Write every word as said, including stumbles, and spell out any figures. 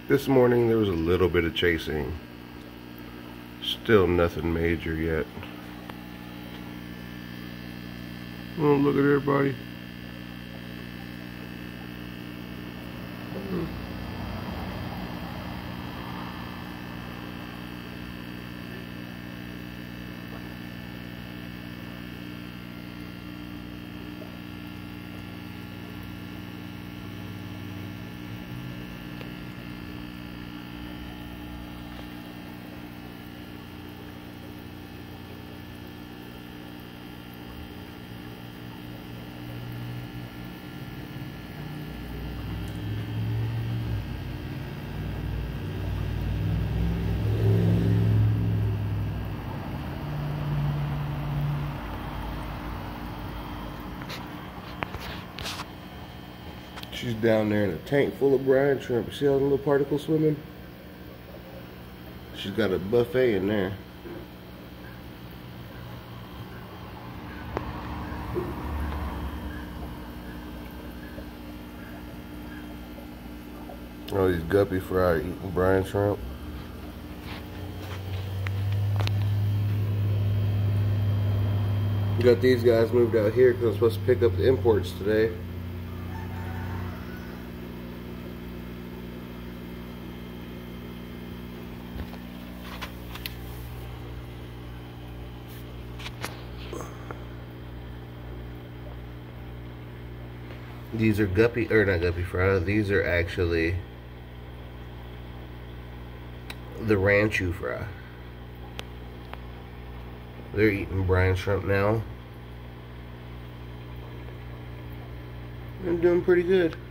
This morning there was a little bit of chasing. Still nothing major yet. Oh, look at everybody. She's down there in a tank full of brine shrimp. See all the little particles swimming? She's got a buffet in there. Oh, these guppy fry eating brine shrimp. We got these guys moved out here because I'm supposed to pick up the imports today. These are guppy, or not guppy fry, these are actually the Ranchu fry. They're eating brine shrimp now. I'm doing pretty good.